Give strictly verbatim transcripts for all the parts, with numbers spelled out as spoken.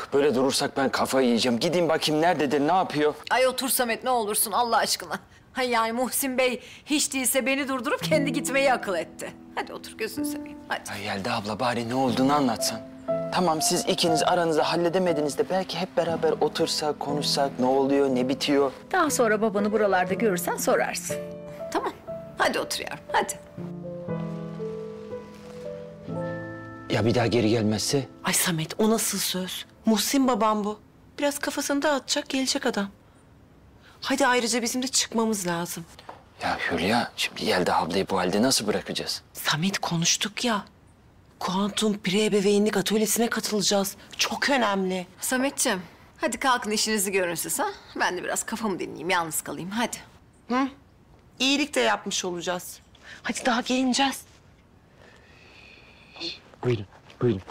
böyle durursak ben kafayı yiyeceğim. Gideyim bakayım nerededir, ne yapıyor? Ay otur Samet ne olursun Allah aşkına. Hay yani Muhsin Bey hiç değilse beni durdurup kendi gitmeyi akıl etti. Hadi otur gözünü seveyim hadi. Ay Yelda abla bari ne olduğunu anlatsan. Tamam siz ikiniz aranızda halledemediniz de belki hep beraber otursak, konuşsak, ne oluyor, ne bitiyor? Daha sonra babanı buralarda görürsen sorarsın. Tamam hadi otur yavrum hadi. Ya bir daha geri gelmezse? Ay Samet o nasıl söz? Muhsin babam bu. Biraz kafasını dağıtacak gelecek adam. Hadi ayrıca bizim de çıkmamız lazım. Ya Hülya, şimdi Yelda ablayı bu halde nasıl bırakacağız? Samet konuştuk ya. Kuantum pre-ebeveynlik atölyesine katılacağız. Çok önemli. Sametciğim hadi kalkın işinizi görün siz ha. Ben de biraz kafamı dinleyeyim yalnız kalayım hadi. Hı? İyilik de yapmış olacağız. Hadi daha gelineceğiz. Buyurun, buyurun.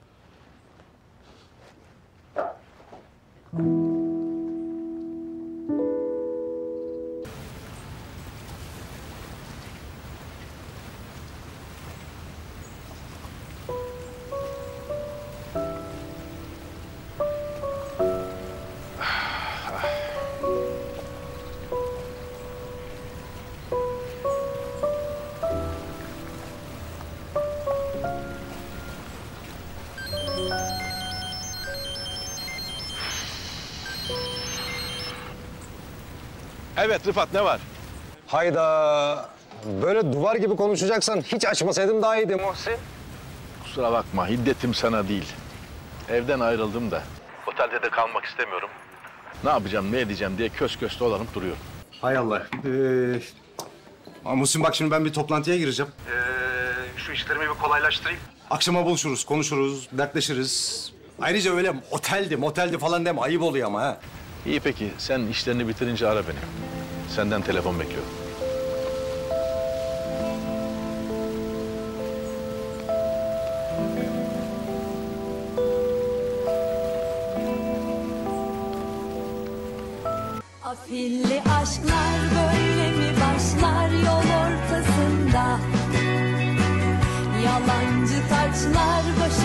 Evet Rıfat ne var? Hayda. Böyle duvar gibi konuşacaksan hiç açmasaydım daha iyiydi Muhsin. Kusura bakma hiddetim sana değil. Evden ayrıldım da. Otelde de kalmak istemiyorum. Ne yapacağım ne edeceğim diye kös kös dolanıp duruyorum. Hay Allah. Ee, Muhsin bak şimdi ben bir toplantıya gireceğim. Ee, şu işlerimi bir kolaylaştırayım. Akşama buluşuruz, konuşuruz, dertleşiriz. Ayrıca öyle oteldi, moteldi falan deme. Ayıp oluyor ama ha. İyi peki sen işlerini bitirince ara beni. Senden telefon bekliyorum. Afilli aşklar böyle mi başlar yol ortasında? Yalancı taçlar başı